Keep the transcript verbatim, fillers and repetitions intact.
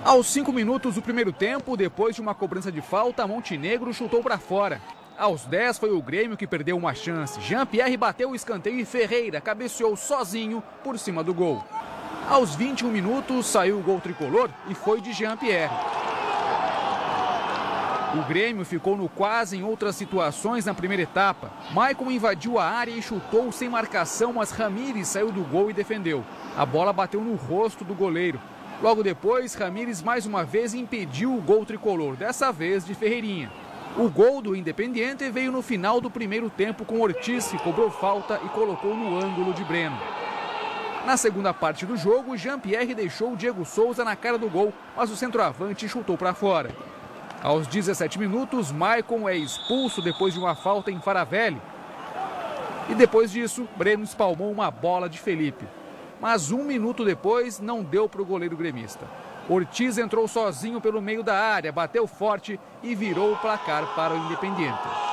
Aos cinco minutos do primeiro tempo, depois de uma cobrança de falta, Montenegro chutou para fora. Aos dez foi o Grêmio que perdeu uma chance. Jean-Pierre bateu o escanteio e Ferreira cabeceou sozinho por cima do gol. Aos vinte e um minutos saiu o gol tricolor e foi de Jean-Pierre. O Grêmio ficou no quase em outras situações na primeira etapa. Maicon invadiu a área e chutou sem marcação, mas Ramires saiu do gol e defendeu. A bola bateu no rosto do goleiro. Logo depois, Ramires mais uma vez impediu o gol tricolor, dessa vez de Ferreirinha. O gol do Independiente veio no final do primeiro tempo com Ortiz, que cobrou falta e colocou no ângulo de Breno. Na segunda parte do jogo, Jean-Pierre deixou o Diego Souza na cara do gol, mas o centroavante chutou para fora. Aos dezessete minutos, Maicon é expulso depois de uma falta em Faravelli. E depois disso, Breno espalmou uma bola de Felipe. Mas um minuto depois, não deu para o goleiro gremista. Ortiz entrou sozinho pelo meio da área, bateu forte e virou o placar para o Independiente.